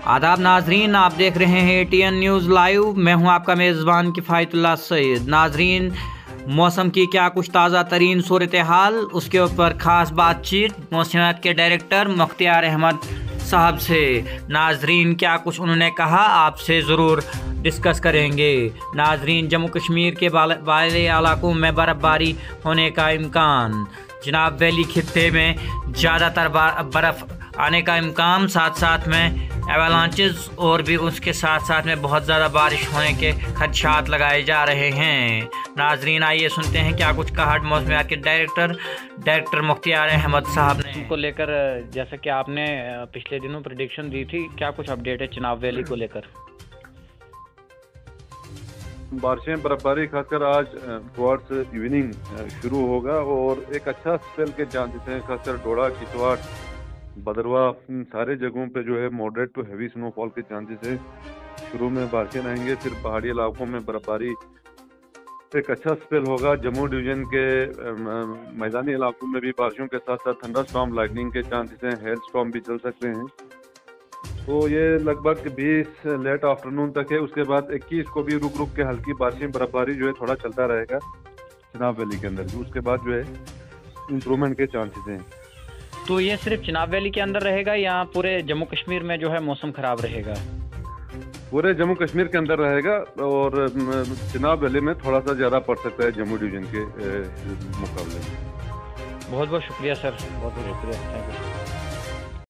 आदाब नाजरीन, आप देख रहे हैं ATN न्यूज़ लाइव। मैं हूं आपका मेज़बान किफ़ायतुल्लाह सईद। नाजरीन, मौसम की क्या कुछ ताज़ा तरीन सूरत हाल, उसके ऊपर ख़ास बातचीत मौसमियात के डायरेक्टर मुख्तियार अहमद साहब से। नाजरीन, क्या कुछ उन्होंने कहा, आपसे ज़रूर डिस्कस करेंगे। नाजरीन, जम्मू कश्मीर के वाले इलाकों में बर्फ़बारी होने का इम्कान। जनाब वैली खित्ते में ज़्यादातर बर्फ़ आने का इम्कान, साथ साथ में एवलांचेस और भी उसके साथ साथ में बहुत ज़्यादा बारिश होने के खदशात लगाए जा रहे हैं। नाजरीन, आइए सुनते हैं क्या कुछ कहा मौसमियात के डायरेक्टर मुख्तियार अहमद साहब ने को लेकर। जैसा कि आपने पिछले दिनों प्रेडिक्शन दी थी, क्या कुछ अपडेट है चिनाब वैली को लेकर? बारिशें बर्फबारी खासकर आज टुवर्ड्स इवनिंग शुरू होगा और एक अच्छा स्पेल के चांसेस हैं। खासकर डोडा, किश्तवाड़, भदरवा, सारे जगहों पे जो है मॉडरेट टू हैवी स्नोफॉल के चांसेस हैं। शुरू में बारिशें रहेंगे, फिर पहाड़ी इलाकों में बर्फबारी, एक अच्छा स्पेल होगा। जम्मू डिवीजन के मैदानी इलाकों में भी बारिशों के साथ साथ थंडर स्टॉर्म, लाइटनिंग के चांसेस हैं। हेल स्टॉर्म भी चल सकते हैं। तो ये लगभग 20 लेट आफ्टरनून तक है। उसके बाद 21 को भी रुक रुक के हल्की बारिशें, बर्फबारी जो है थोड़ा चलता रहेगा चिनाब वैली के अंदर। उसके बाद जो है इम्प्रूवमेंट के चांसेस हैं। तो ये सिर्फ चिनाब वैली के अंदर रहेगा या पूरे जम्मू कश्मीर में जो है मौसम खराब रहेगा? पूरे जम्मू कश्मीर के अंदर रहेगा और चिनाब वैली में थोड़ा सा ज़्यादा पड़ सकता है जम्मू डिवीजन के मुकाबले में। बहुत बहुत शुक्रिया सर, बहुत बहुत शुक्रिया, थैंक यू।